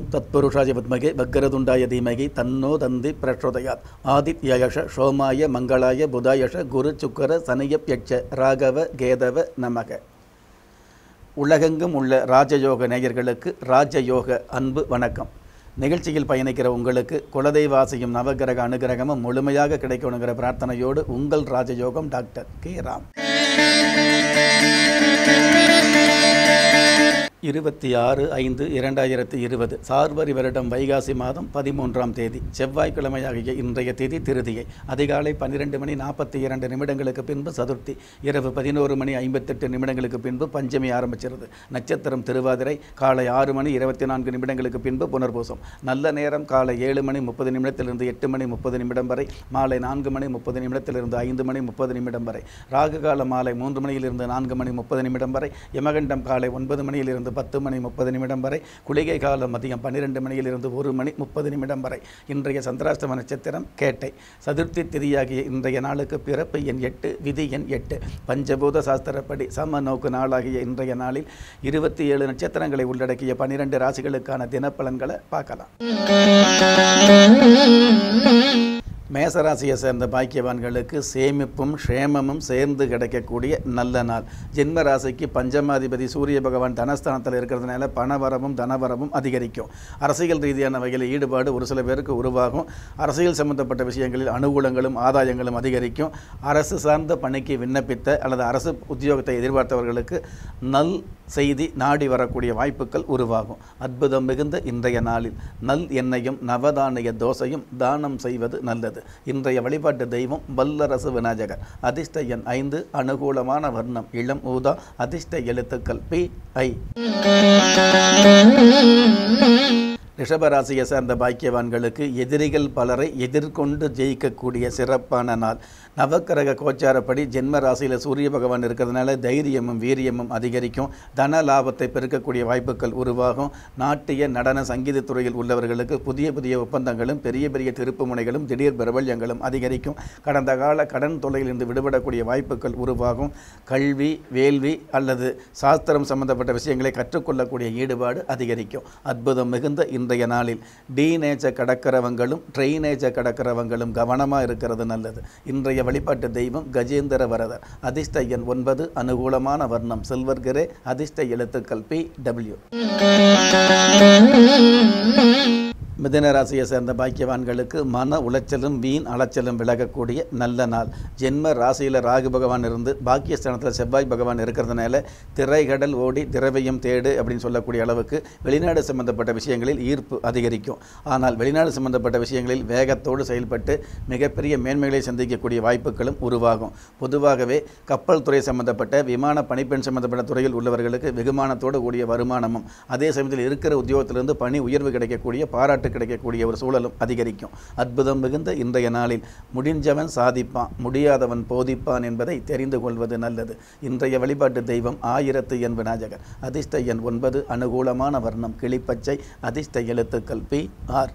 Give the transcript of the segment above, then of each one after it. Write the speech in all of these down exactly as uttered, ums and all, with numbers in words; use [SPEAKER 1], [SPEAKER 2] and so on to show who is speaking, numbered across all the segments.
[SPEAKER 1] தத்புருஷாய வித்மகே வக்கரதுண்டாய தீமகி தன்னோ தந்தி பிரச்சோதயாத். ஆதித்யயஷ சோமாய மங்களாய புதாயஷ குரு சுக்கர சனியப்யட்ச ராகவ கேதவ நமக. உலகெங்கும் உள்ள ராஜயோக நேயர்களுக்கு ராஜயோக அன்பு வணக்கம். நிகழ்ச்சியில் பயணிக்கிற உங்களுக்கு குலதெய்வாசியும் நவகிரக அனுகிரகமும் முழுமையாக கிடைக்கணுங்கிற பிரார்த்தனையோடு உங்கள் ராஜயோகம் டாக்டர் கே ராம். இருபத்தி ஆறு ஐந்து இரண்டாயிரத்தி இருபது சார்வரி வருடம் வைகாசி மாதம் பதிமூன்றாம் தேதி செவ்வாய்க்கிழமையாகிய இன்றைய தேதி திருதியை. அதிகாலை பன்னிரெண்டு மணி நாற்பத்தி இரண்டு நிமிடங்களுக்கு பின்பு சதுர்த்தி. இரவு பதினோரு மணி ஐம்பத்தெட்டு நிமிடங்களுக்கு பின்பு பஞ்சமி ஆரம்பிச்சிருது. நட்சத்திரம் திருவாதிரை. காலை ஆறு மணி இருபத்தி நான்கு நிமிடங்களுக்கு பின்பு புனர்பூசம். நல்ல நேரம் காலை ஏழு மணி முப்பது நிமிடத்திலிருந்து எட்டு மணி முப்பது நிமிடம் வரை. மாலை நான்கு மணி முப்பது நிமிடத்திலிருந்து ஐந்து மணி முப்பது நிமிடம் வரை. ராகு கால மாலை மூன்று மணியிலிருந்து நான்கு மணி முப்பது நிமிடம் வரை. யமகண்டம் காலை ஒன்பது மணியிலிருந்து பத்து மணி முப்பது நிமிடம் வரை. குளிகை காலம் மதியம் பன்னிரெண்டு மணியிலிருந்து ஒரு மணி முப்பது நிமிடம் வரை. இன்றைய சந்திராஷ்டம நட்சத்திரம் கேட்டை. சதுர்த்தி திதியாகிய இன்றைய நாளுக்கு பிறப்பு எண் எட்டு, விதி எண் எட்டு. பஞ்சபூத சாஸ்திரப்படி சம நோக்கு நாளாகிய இன்றைய நாளில் இருபத்தி ஏழு நட்சத்திரங்களை உள்ளடக்கிய பனிரெண்டு ராசிகளுக்கான தினப்பலன்களை பார்க்கலாம். மேசராசியை சேர்ந்த பாக்கியவான்களுக்கு சேமிப்பும் க்ஷேமமும் சேர்ந்து கிடைக்கக்கூடிய நல்ல நாள். ஜென்ம ராசிக்கு பஞ்சமாதிபதி சூரிய பகவான் தனஸ்தானத்தில் இருக்கிறதுனால பணவரவும் தனவரவும் அதிகரிக்கும். அரசியல் ரீதியான வகையில் ஈடுபாடு ஒரு சில பேருக்கு உருவாகும். அரசியல் சம்பந்தப்பட்ட விஷயங்களில் அனுகூலங்களும் ஆதாயங்களும் அதிகரிக்கும். அரசு சார்ந்த பணிக்கு விண்ணப்பித்த அல்லது அரசு உத்தியோகத்தை எதிர்பார்த்தவர்களுக்கு நல் செய்தி நாடி வரக்கூடிய வாய்ப்புகள் உருவாகும். அற்புதம் மிகுந்த இன்றைய நாளில் நல் எண்ணெயும் நவதானிய தோசையும் தானம் செய்வது நல்லது. இன்றைய வழிபாட்டு தெய்வம் வல்லரசு விநாயகர். அதிர்ஷ்ட எண் ஐந்து. அனுகூலமான வர்ணம் இளம் ஊதா. அதிர்ஷ்ட எழுத்துக்கள் பி ஐ. ரிஷபராசியை சேர்ந்த பாக்கியவான்களுக்கு எதிரிகள் பலரை எதிர்கொண்டு ஜெயிக்கக்கூடிய சிறப்பான நாள். நவக்கிரக கோச்சாரப்படி ஜென்ம ராசியில் சூரிய பகவான் இருக்கிறதுனால தைரியமும் வீரியமும் அதிகரிக்கும். தன லாபத்தை பெருக்கக்கூடிய வாய்ப்புகள் உருவாகும். நாட்டிய நடன சங்கீத துறையில் உள்ளவர்களுக்கு புதிய புதிய ஒப்பந்தங்களும் பெரிய பெரிய திருப்பு முனைகளும் திடீர் பிரபல்யங்களும் அதிகரிக்கும். கடந்த கால கடன் தொல்லையிலிருந்து விடுபடக்கூடிய வாய்ப்புகள் உருவாகும். கல்வி, வேள்வி அல்லது சாஸ்திரம் சம்பந்தப்பட்ட விஷயங்களை கற்றுக்கொள்ளக்கூடிய ஈடுபாடு அதிகரிக்கும். அற்புதம் மிகுந்த இன்றைய நாளில் டீனேஜ கடக்கிறவங்களும் ட்ரெயினேஜ கடக்கிறவங்களும் கவனமாக இருக்கிறது நல்லது. இன்றைய வழிபாட்டு தெய்வம் கஜேந்திர வரதர். அதிர்ஷ்ட எண் ஒன்பது. அனுகூலமான வர்ணம் சில்வர் கிரே. அதிர்ஷ்ட எழுத்துக்கள் பி டபிள்யூ. மிதுன ராசியை சேர்ந்த பாக்கியவான்களுக்கு மன உளைச்சலும் வீண் அலைச்சலும் விலகக்கூடிய நல்ல நாள். ஜென்ம ராசியில் ராகு பகவான் இருந்து பாக்கியஸ்தானத்தில் செவ்வாய் பகவான் இருக்கிறதுனால திரைகடல் ஓடி திரவியம் தேடு அப்படின்னு சொல்லக்கூடிய அளவுக்கு வெளிநாடு சம்பந்தப்பட்ட விஷயங்களில் ஈர்ப்பு அதிகரிக்கும். ஆனால் வெளிநாடு சம்பந்தப்பட்ட விஷயங்களில் வேகத்தோடு செயல்பட்டு மிகப்பெரிய மேன்மைகளை சந்திக்கக்கூடிய வாய்ப்புகளும் உருவாகும். பொதுவாகவே கப்பல் துறை சம்பந்தப்பட்ட விமான பணிப்பெண் சம்பந்தப்பட்ட துறையில் உள்ளவர்களுக்கு வெகுமானத்தோடு கூடிய வருமானமும் அதே சமயத்தில் இருக்கிற உத்தியோகத்திலிருந்து பணி உயர்வு கிடைக்கக்கூடிய பாராட்டு கிடைக்கக்கூடிய ஒரு சூழலும் அதிகரிக்கும். அற்புதம் மிகுந்த இன்றைய நாளில் முடிஞ்சவன் சாதிப்பான், முடியாதவன் போதிப்பான் என்பதை தெரிந்து கொள்வது நல்லது. இன்றைய வழிபாட்டு தெய்வம் ஆயிரத்து எண் விநாயகர். அதிர்ஷ்ட எண் ஒன்பது. அனுகூலமான வர்ணம் கிளிப்பச்சை. அதிர்ஷ்ட எழுத்துக்கள் பி ஆர்.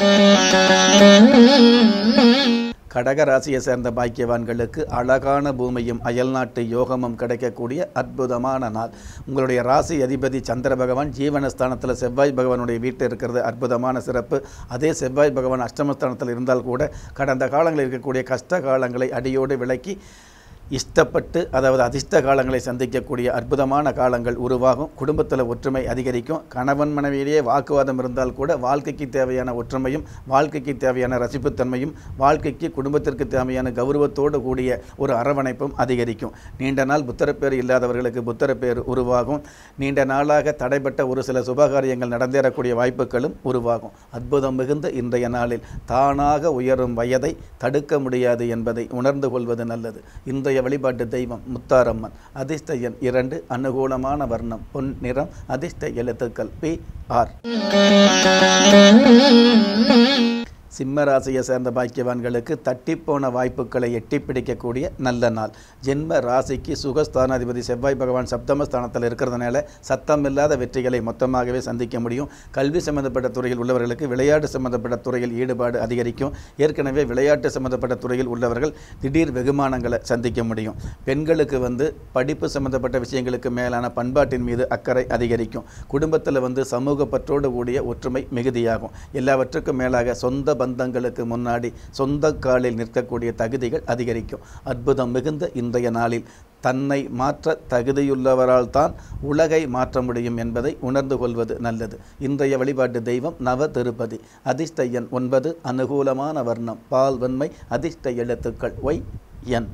[SPEAKER 1] கடகராசியை சேர்ந்த பாக்கியவான்களுக்கு அழகான பூமியும் அயல்நாட்டு யோகமும் கிடைக்கக்கூடிய அற்புதமான நாள். உங்களுடைய ராசி அதிபதி சந்திர பகவான் ஜீவனஸ்தானத்தில் செவ்வாய் பகவானுடைய வீட்டில் இருக்கிறது அற்புதமான சிறப்பு. அதே செவ்வாய் பகவான் அஷ்டமஸ்தானத்தில் இருந்தால் கூட கடந்த காலங்களில் இருக்கக்கூடிய கஷ்ட காலங்களை அடியோடு விலக்கி இஷ்டப்பட்டு அதாவது அதிர்ஷ்ட காலங்களை சந்திக்கக்கூடிய அற்புதமான காலங்கள் உருவாகும். குடும்பத்தில் ஒற்றுமை அதிகரிக்கும். கணவன் மனைவியிலேயே வாக்குவாதம் இருந்தால் கூட வாழ்க்கைக்கு தேவையான ஒற்றுமையும் வாழ்க்கைக்கு தேவையான ரசிப்புத்தன்மையும் வாழ்க்கைக்கு குடும்பத்திற்கு தேவையான கௌரவத்தோடு கூடிய ஒரு அரவணைப்பும் அதிகரிக்கும். நீண்ட நாள் புத்திரப்பேறு இல்லாதவர்களுக்கு புத்திரப்பேறு உருவாகும். நீண்ட நாளாக தடைப்பட்ட ஒரு சில சுபகாரியங்கள் நடந்தேறக்கூடிய வாய்ப்புகளும் உருவாகும். அற்புதம் மிகுந்த இன்றைய நாளில் தானாக உயரும் வயதை தடுக்க முடியாது என்பதை உணர்ந்து கொள்வது நல்லது. இன்றைய வழிபாட்டு தெய்வம் முத்தாரம்மன். அதிர்ஷ்ட எண் இரண்டு. அனுகூலமான வர்ணம் பொன் நிறம். அதிர்ஷ்ட எழுத்துக்கள் பி ஆர். சிம்ம ராசியை சேர்ந்த பாக்கியவான்களுக்கு தட்டிப்போன வாய்ப்புகளை எட்டி பிடிக்கக்கூடிய நல்ல நாள். ஜென்ம ராசிக்கு சுகஸ்தானாதிபதி செவ்வாய் பகவான் சப்தமஸ்தானத்தில் இருக்கிறதுனால சத்தமில்லாத வெற்றிகளை மொத்தமாகவே சந்திக்க முடியும். கல்வி சம்பந்தப்பட்ட துறையில் உள்ளவர்களுக்கு விளையாட்டு சம்பந்தப்பட்ட துறையில் ஈடுபாடு அதிகரிக்கும். ஏற்கனவே விளையாட்டு சம்பந்தப்பட்ட துறையில் உள்ளவர்கள் திடீர் வெகுமானங்களை சந்திக்க முடியும். பெண்களுக்கு வந்து படிப்பு சம்பந்தப்பட்ட விஷயங்களுக்கு மேலான பண்பாட்டின் மீது அக்கறை அதிகரிக்கும். குடும்பத்தில் வந்து சமூக பற்றோடு கூடிய ஒற்றுமை மிகுதியாகும். எல்லாவற்றுக்கும் மேலாக சொந்த பந்தங்களுக்கு முன்னாடி சொந்த காலில் நிற்கக்கூடிய தகுதிகள் அதிகரிக்கும். அற்புதம் மிகுந்த இன்றைய நாளில் தன்னை மாற்ற தகுதியுள்ளவரால் தான் உலகை மாற்ற முடியும் என்பதை உணர்ந்து கொள்வது நல்லது. இன்றைய வழிபாட்டு தெய்வம் நவ திருப்பதி. அதிர்ஷ்ட எண் ஒன்பது. அனுகூலமான வர்ணம் பால் வெண்மை. அதிர்ஷ்ட எழுத்துக்கள் ஒய் என்.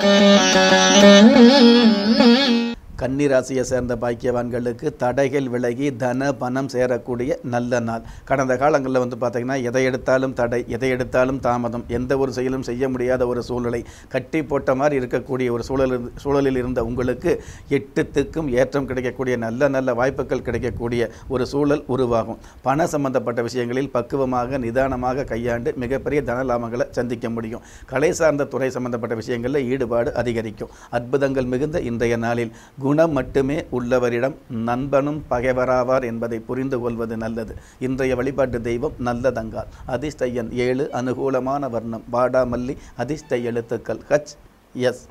[SPEAKER 1] கன்னிராசியை சேர்ந்த பாக்கியவான்களுக்கு தடைகள் விலகி தன பணம் சேரக்கூடிய நல்ல நாள். கடந்த காலங்களில் வந்து பார்த்திங்கன்னா எதை எடுத்தாலும் தடை, எதை எடுத்தாலும் தாமதம், எந்த ஒரு செயலும் செய்ய முடியாத ஒரு சூழலை கட்டி போட்ட மாதிரி இருக்கக்கூடிய ஒரு சூழல் சூழலில் இருந்த உங்களுக்கு எட்டுத்துக்கும் ஏற்றம் கிடைக்கக்கூடிய நல்ல நல்ல வாய்ப்புகள் கிடைக்கக்கூடிய ஒரு சூழல் உருவாகும். பண சம்பந்தப்பட்ட விஷயங்களில் பக்குவமாக நிதானமாக கையாண்டு மிகப்பெரிய தன லாபங்களை சந்திக்க முடியும். கலை சார்ந்த துறை சம்பந்தப்பட்ட விஷயங்களில் ஈடுபாடு அதிகரிக்கும். அற்புதங்கள் மிகுந்த இன்றைய நாளில் குணம் மட்டுமே உள்ளவரிடம் நண்பனும் பகைவராவார் என்பதை புரிந்து கொள்வது நல்லது. இன்றைய வழிபாட்டு தெய்வம் நல்லதங்கால். அதிர்ஷ்ட எண் ஏழு. அனுகூலமான வர்ணம் வாடாமல்லி. அதிர்ஷ்ட எழுத்துக்கள் ஹச் எஸ்.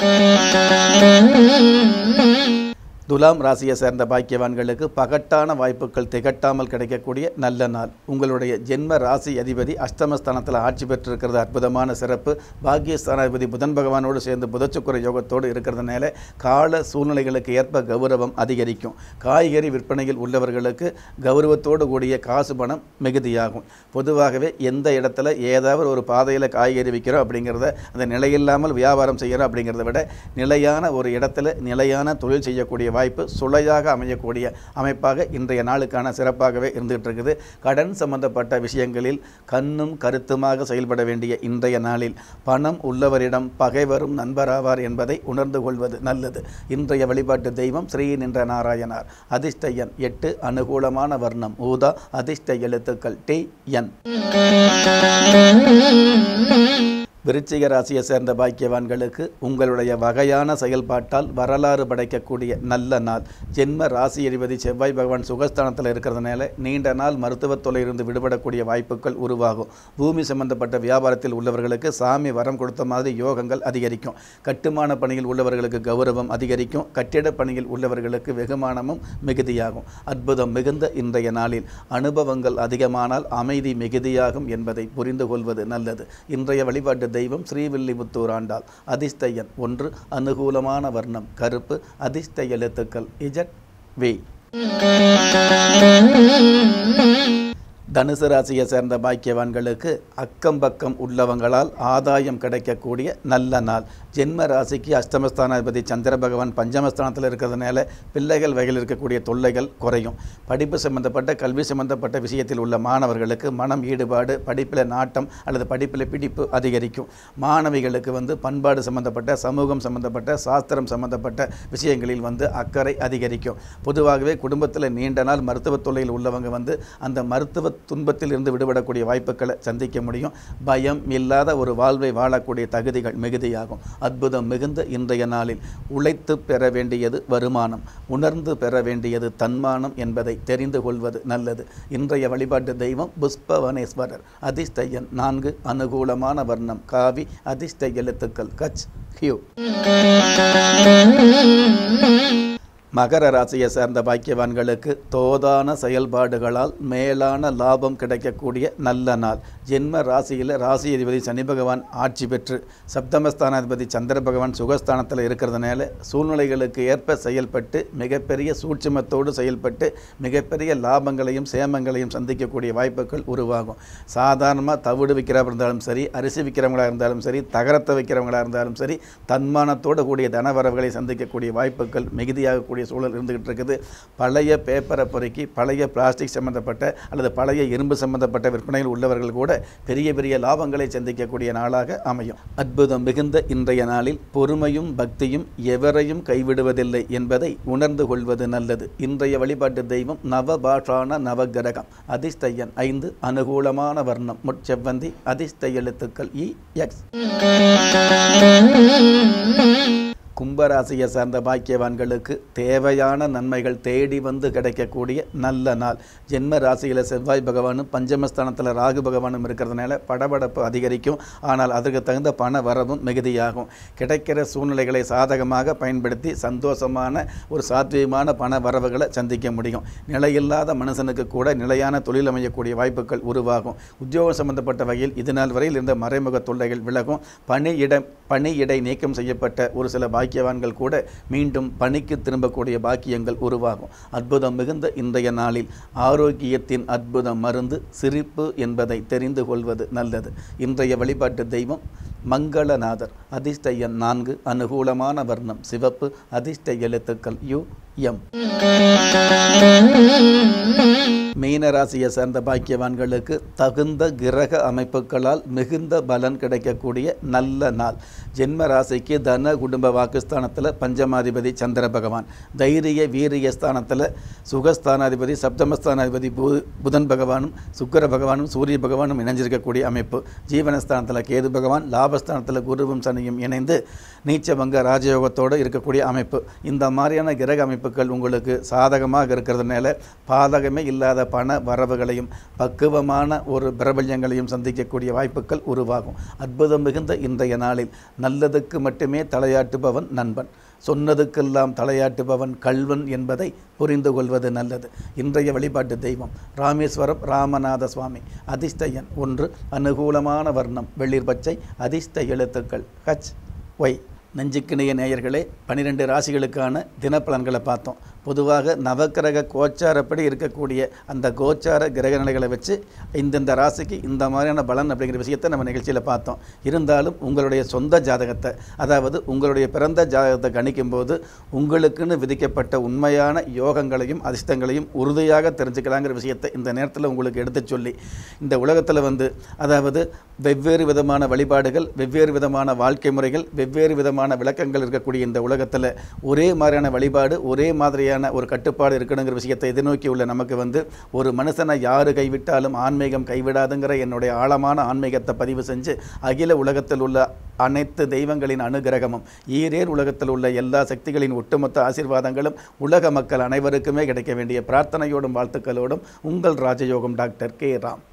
[SPEAKER 1] துலாம் ராசியை சேர்ந்த பாக்கியவான்களுக்கு பகட்டான வாய்ப்புகள் திகட்டாமல் கிடைக்கக்கூடிய நல்ல நாள். உங்களுடைய ஜென்ம ராசி அதிபதி அஷ்டமஸ்தானத்தில் ஆட்சி பெற்றிருக்கிறது அற்புதமான சிறப்பு. பாக்கியஸ்தானாதிபதி புதன் பகவானோடு சேர்ந்து புதச்சுக்குர யோகத்தோடு இருக்கிறதுனால கால சூழ்நிலைகளுக்கு ஏற்ப கௌரவம் அதிகரிக்கும். காய்கறி விற்பனையில் உள்ளவர்களுக்கு கௌரவத்தோடு கூடிய காசு பணம் மிகுதியாகும். பொதுவாகவே எந்த இடத்துல ஏதாவது ஒரு பாதையில் காய்கறி விற்கிறோம் அப்படிங்கிறத அந்த நிலையில்லாமல் வியாபாரம் செய்கிறோம் அப்படிங்கிறத விட நிலையான ஒரு இடத்துல நிலையான தொழில் செய்யக்கூடிய வாய்ப்பு சுளையாக அமையக்கூடிய அமைப்பாக இன்றைய நாளுக்கான சிறப்பாகவே இருந்துகிட்டு இருக்குது. கடன் சம்பந்தப்பட்ட விஷயங்களில் கண்ணும் கருத்துமாக செயல்பட வேண்டிய இன்றைய நாளில் பணம் உள்ளவரிடம் பகைவரும் நண்பராவார் என்பதை உணர்ந்து கொள்வது நல்லது. இன்றைய வழிபாட்டு தெய்வம் ஸ்ரீ நின்ற நாராயணார். அதிர்ஷ்ட எண் எட்டு. அனுகூலமான வர்ணம் ஊதா. அதிர்ஷ்ட எழுத்துக்கள் டி என். விருச்சிக ராசியை சேர்ந்த பாக்கியவான்களுக்கு உங்களுடைய வகையான செயல்பாட்டால் வரலாறு படைக்கக்கூடிய நல்ல நாள். ஜென்ம ராசி அதிபதி செவ்வாய் பகவான் சுகஸ்தானத்தில் இருக்கிறதுனால நீண்ட நாள் மருத்துவத் தொல்லையிலிருந்து விடுபடக்கூடிய வாய்ப்புகள் உருவாகும். பூமி சம்பந்தப்பட்ட வியாபாரத்தில் உள்ளவர்களுக்கு சாமி வரம் கொடுத்த மாதிரி யோகங்கள் அதிகரிக்கும். கட்டுமான பணியில் உள்ளவர்களுக்கு கௌரவம் அதிகரிக்கும். கட்டிட பணியில் உள்ளவர்களுக்கு வெகுமானமும் மிகுதியாகும். அற்புதம் மிகுந்த இன்றைய நாளில் அனுபவங்கள் அதிகமானால் அமைதி மிகுதியாகும் என்பதை புரிந்து கொள்வது நல்லது. இன்றைய வழிபாட்டு தெய்வம் ஸ்ரீவில்லிபுத்தூர் ஆண்டாள். அதிர்ஷ்ட எண் ஒன்று. அனுகூலமான வர்ணம் கருப்பு. அதிர்ஷ்ட எழுத்துக்கள் இஜட் வி. தனுசு ராசியை சேர்ந்த பாக்கியவான்களுக்கு அக்கம் பக்கம் உள்ளவங்களால் ஆதாயம் கிடைக்கக்கூடிய நல்ல நாள். ஜென்ம ராசிக்கு அஷ்டமஸ்தானாதிபதி சந்திர பகவான் பஞ்சமஸ்தானத்தில் இருக்கிறதுனால பிள்ளைகள் வகையில் இருக்கக்கூடிய தொல்லைகள் குறையும். படிப்பு சம்பந்தப்பட்ட கல்வி சம்பந்தப்பட்ட விஷயத்தில் உள்ள மாணவர்களுக்கு மனம் ஈடுபாடு, படிப்பில் நாட்டம் அல்லது படிப்பில் பிடிப்பு அதிகரிக்கும். மாணவிகளுக்கு வந்து பண்பாடு சம்பந்தப்பட்ட சமூகம் சம்பந்தப்பட்ட சாஸ்திரம் சம்பந்தப்பட்ட விஷயங்களில் வந்து அக்கறை அதிகரிக்கும். பொதுவாகவே குடும்பத்தில் நீண்ட நாள் மருத்துவ தொல்லையில் உள்ளவங்க வந்து அந்த மருத்துவ துன்பத்தில் இருந்து விடுபடக்கூடிய வாய்ப்புகளை சந்திக்க முடியும். பயம் இல்லாத ஒரு வாழ்வை வாழக்கூடிய தகுதிகள் மிகுதியாகும். அற்புதம் மிகுந்த இன்றைய நாளில் உழைத்து பெற வேண்டியது வருமானம், உணர்ந்து பெற வேண்டியது தன்மானம் என்பதை தெரிந்து கொள்வது நல்லது. இன்றைய வழிபாட்டு தெய்வம் புஷ்பவனேஸ்வரர். அதிர்ஷ்ட எண் நான்கு. அனுகூலமான வர்ணம் காவி. அதிர்ஷ்ட எழுத்துக்கள் கச் ஹியூ. மகர ராசியை சேர்ந்த பாக்கியவான்களுக்கு தோதான செயல்பாடுகளால் மேலான லாபம் கிடைக்கக்கூடிய நல்ல நாள். ஜென்ம ராசியில் ராசி அதிபதி சனி பகவான் ஆட்சி பெற்று சப்தமஸ்தானாதிபதி சந்திர பகவான் சுகஸ்தானத்தில் இருக்கிறதுனால சூழ்நிலைகளுக்கு ஏற்ப செயல்பட்டு மிகப்பெரிய சூட்சுமத்தோடு செயல்பட்டு மிகப்பெரிய லாபங்களையும் சேமங்களையும் சந்திக்கக்கூடிய வாய்ப்புகள் உருவாகும். சாதாரணமாக தவிடு விற்கிறவங்க இருந்தாலும் சரி, அரிசி விற்கிறவங்களாக இருந்தாலும் சரி, தகரத்தை வைக்கிறவங்களாக இருந்தாலும் சரி, தன்மானத்தோடு கூடிய தனவரவுகளை சந்திக்கக்கூடிய வாய்ப்புகள் மிகுதியாகக்கூடிய இருக்கக்கூடிய சூழல் இருந்துகிட்டு இருக்குது. பழைய பேப்பரை பொறுக்கி பழைய பிளாஸ்டிக் சம்பந்தப்பட்ட அல்லது பழைய இரும்பு சம்பந்தப்பட்ட விற்பனையில் உள்ளவர்கள் கூட பெரிய பெரிய லாபங்களை சந்திக்கக்கூடிய நாளாக அமையும். அற்புதம் மிகுந்த இன்றைய நாளில் பொறுமையும் பக்தியும் எவரையும் கைவிடுவதில்லை என்பதை உணர்ந்து கொள்வது நல்லது. இன்றைய வழிபாட்டு தெய்வம் நவபாஷான நவகிரகம். அதிர்ஷ்ட எண் ஐந்து. அனுகூலமான வர்ணம் முட்செவ்வந்தி. அதிர்ஷ்ட எழுத்துக்கள் இ எக்ஸ். கும்பராசியை சார்ந்த பாக்கியவான்களுக்கு தேவையான நன்மைகள் தேடி வந்து கிடைக்கக்கூடிய நல்ல நாள். ஜென்ம ராசியில் செவ்வாய் பகவானும் பஞ்சமஸ்தானத்தில் ராகு பகவானும் இருக்கிறதுனால படபடப்பு அதிகரிக்கும். ஆனால் அதற்கு தகுந்த பண வரவும் மிகுதியாகும். கிடைக்கிற சூழ்நிலைகளை சாதகமாக பயன்படுத்தி சந்தோஷமான ஒரு சாத்வீகமான பண வரவுகளை சந்திக்க முடியும். நிலையில்லாத மனுஷனுக்கு கூட நிலையான தொழில் அமையக்கூடிய வாய்ப்புகள் உருவாகும். உத்தியோகம் சம்பந்தப்பட்ட வகையில் இதுநாள் வரையில் இருந்த மறைமுக தொல்லைகள் விலகும். பணியிட பணியிடை நீக்கம் செய்யப்பட்ட ஒரு சில பாக்கியவான்கள் கூட மீண்டும் பணிக்கு திரும்பக்கூடிய பாக்கியங்கள் உருவாகும். அற்புதம் மிகுந்த இன்றைய நாளில் ஆரோக்கியத்தின் அற்புத மருந்து சிரிப்பு என்பதை தெரிந்து கொள்வது நல்லது. இன்றைய வழிபாட்டு தெய்வம் மங்களநாதர். அதிர்ஷ்ட எண் நான்கு. அனுகூலமான வர்ணம் சிவப்பு. அதிர்ஷ்ட எழுத்துக்கள் யு எம். மீனராசியை சேர்ந்த பாக்கியவான்களுக்கு தகுந்த கிரக அமைப்புகளால் மிகுந்த பலன் கிடைக்கக்கூடிய நல்ல நாள். ஜென்ம ராசிக்கு தன குடும்ப வாக்குஸ்தானத்தில் பஞ்சமாதிபதி சந்திர பகவான், தைரிய வீரிய ஸ்தானத்தில் சுகஸ்தானாதிபதி சப்தமஸ்தானாதிபதி புதன் பகவானும் சுக்கிர பகவானும் சூரிய பகவானும் இணைஞ்சிருக்கக்கூடிய அமைப்பு. ஜீவனஸ்தானத்தில் கேது பகவான், லாபஸ்தானத்தில் குருவும் சனியும் இணைந்து நீச்சபங்க ராஜயோகத்தோடு இருக்கக்கூடிய அமைப்பு. இந்த மாதிரியான கிரக அமைப்புகள் உங்களுக்கு சாதகமாக இருக்கிறதுனால பாதகமே இல்லாத பண வரவுகளையும் பக்குவமான ஒரு பிரபல்யங்களையும் சந்திக்கக்கூடிய வாய்ப்புகள் உருவாகும். அற்புதம் மிகுந்த இன்றைய நாளில் நல்லதுக்கு மட்டுமே தலையாட்டுபவன் நண்பன், சொன்னதுக்கெல்லாம் தலையாட்டுபவன் கல்வன் என்பதை புரிந்து கொள்வது நல்லது. இன்றைய வழிபாட்டு தெய்வம் ராமேஸ்வரம் ராமநாத சுவாமி. அதிர்ஷ்ட எண் ஒன்று. அனுகூலமான வர்ணம் வெளிர் பச்சை. அதிர்ஷ்ட எழுத்துக்கள் ஹச் ஒய். நெஞ்சுக்கிணைய நேயர்களே, பனிரெண்டு ராசிகளுக்கான தினப்பலன்களை பார்த்தோம். பொதுவாக நவக்கிரக கோச்சாரப்படி இருக்கக்கூடிய அந்த கோச்சார கிரக நிலைகளை வச்சு இந்தந்த ராசிக்கு இந்த மாதிரியான பலன் அப்படிங்கிற விஷயத்தை நம்ம நிகழ்ச்சியில் பார்த்தோம். இருந்தாலும் உங்களுடைய சொந்த ஜாதகத்தை, அதாவது உங்களுடைய பிறந்த ஜாதகத்தை கணிக்கும் போது உங்களுக்குன்னு விதிக்கப்பட்ட உண்மையான யோகங்களையும் அதிர்ஷ்டங்களையும் உறுதியாக தெரிஞ்சுக்கலாங்கிற விஷயத்தை இந்த நேரத்தில் உங்களுக்கு எடுத்து சொல்லி, இந்த உலகத்தில் வந்து அதாவது வெவ்வேறு விதமான வழிபாடுகள், வெவ்வேறு விதமான வாழ்க்கை முறைகள், வெவ்வேறு விதமான விளக்கங்கள் இருக்கக்கூடிய இந்த உலகத்தில் ஒரே மாதிரியான வழிபாடு, ஒரே மாதிரியான ஒரு கட்டுப்பாடு இருக்கணுங்கிற விஷயத்தை எதிர்நோக்கி உள்ள நமக்கு வந்து ஒரு மனுஷனை யாரு கைவிட்டாலும் ஆன்மீகம் கைவிடாதுங்கிற என்னுடைய ஆழமான ஆன்மீகத்தை பதிவு செஞ்சு அகில உலகத்தில் உள்ள அனைத்து தெய்வங்களின் அனுகிரகமும் ஈரேர் உலகத்தில் உள்ள எல்லா சக்திகளின் ஒட்டுமொத்த ஆசீர்வாதங்களும் உலக மக்கள் அனைவருக்குமே கிடைக்க வேண்டிய பிரார்த்தனையோடும் வாழ்த்துக்களோடும் உங்கள் ராஜயோகம் டாக்டர் கே ராம்.